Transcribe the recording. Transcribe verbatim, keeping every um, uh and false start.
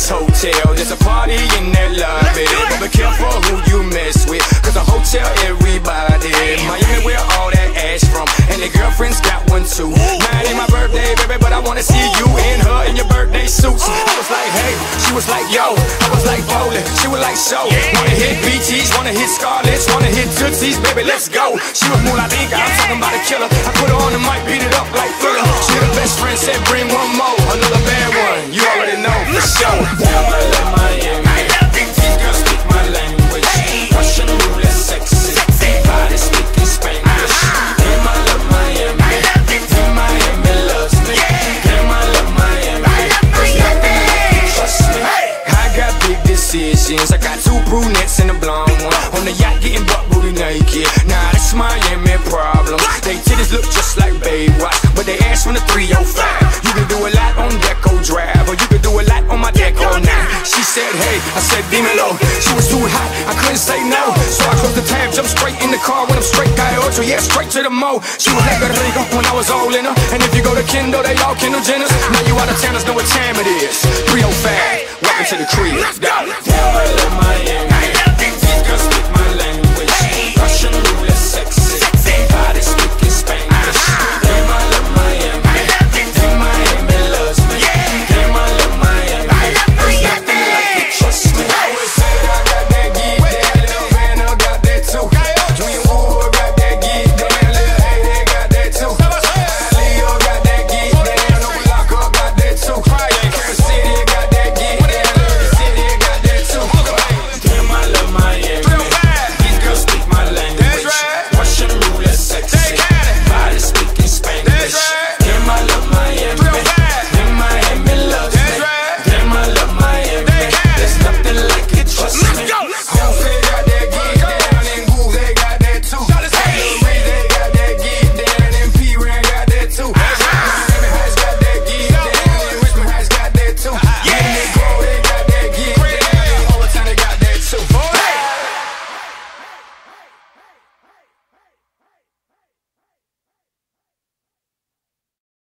this hotel. There's a party in that lobby, but be careful who you mess with, cause a hotel everybody. Miami where all that ass from, and their girlfriends got one too. Now it ain't my birthday, baby, but I wanna see you and her in your birthday suits. I was like, hey, she was like, yo. I was like, bowling, she was like, show. Wanna hit B Ts, wanna hit Scarlett's, wanna hit Tootsies, baby, let's go. She was more like Inca, I'm talking about a killer. I put her on the mic, beat it up like Thriller. She her best friend said, bring one more, another bad one. You already know for sure. Damn, I love Miami. These girls speak my language. Russian roulette, sexy. Body speaking Spanish. Damn, I love Miami. Damn, Miami loves me. Damn, I love Miami. There's nothing that can trust me. I got big decisions. I got two brunettes and a blonde one on the yacht getting butt booty naked. Nah, that's Miami problem. They titties look just like Baywatch, but they ass from the three oh five. You can do a lot on Deco Drive, or you can do a lot on my Deco nine. She said, hey, I said, dímelo. She was too hot, I couldn't say no. So I closed the tab, jumped straight in the car when I'm straight got ocho, yeah, straight to the mo. She was like a rico when I was all in her. And if you go to Kendall, they all Kendall Jenners. Now you out of town, there's no